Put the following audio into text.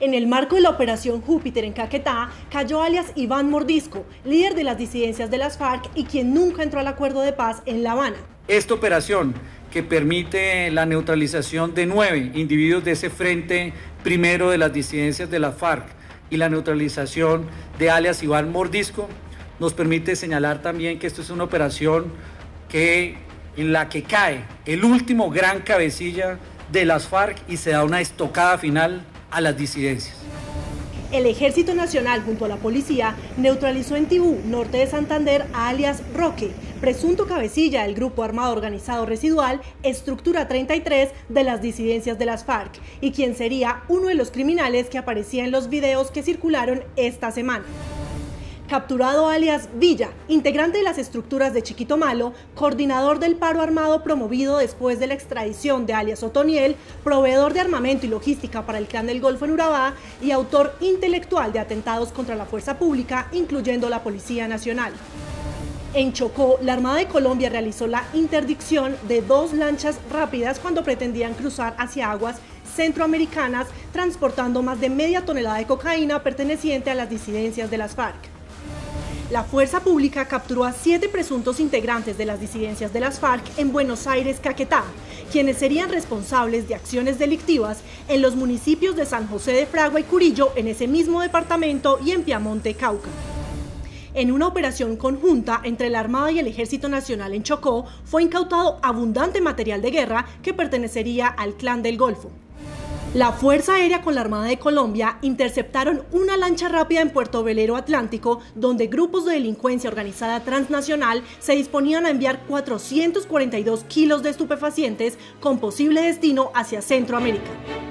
En el marco de la operación Júpiter en Caquetá, cayó alias Iván Mordisco, líder de las disidencias de las FARC y quien nunca entró al acuerdo de paz en La Habana. Esta operación, que permite la neutralización de 9 individuos de ese frente primero de las disidencias de las FARC y la neutralización de alias Iván Mordisco, nos permite señalar también que esto es una operación en la que cae el último gran cabecilla de las FARC y se da una estocada final a las disidencias. El Ejército Nacional junto a la policía neutralizó en Tibú, norte de Santander, a alias Roque, presunto cabecilla del grupo armado organizado residual Estructura 33 de las disidencias de las FARC y quien sería uno de los criminales que aparecía en los videos que circularon esta semana. Capturado alias Villa, integrante de las estructuras de Chiquito Malo, coordinador del paro armado promovido después de la extradición de alias Otoniel, proveedor de armamento y logística para el Clan del Golfo en Urabá y autor intelectual de atentados contra la fuerza pública, incluyendo la Policía Nacional. En Chocó, la Armada de Colombia realizó la interdicción de 2 lanchas rápidas cuando pretendían cruzar hacia aguas centroamericanas, transportando más de media tonelada de cocaína perteneciente a las disidencias de las FARC. La fuerza pública capturó a 7 presuntos integrantes de las disidencias de las FARC en Buenos Aires, Caquetá, quienes serían responsables de acciones delictivas en los municipios de San José de Fragua y Curillo, en ese mismo departamento, y en Piamonte, Cauca. En una operación conjunta entre la Armada y el Ejército Nacional en Chocó, fue incautado abundante material de guerra que pertenecería al Clan del Golfo. La Fuerza Aérea con la Armada de Colombia interceptaron una lancha rápida en Puerto Velero Atlántico, donde grupos de delincuencia organizada transnacional se disponían a enviar 442 kilos de estupefacientes con posible destino hacia Centroamérica.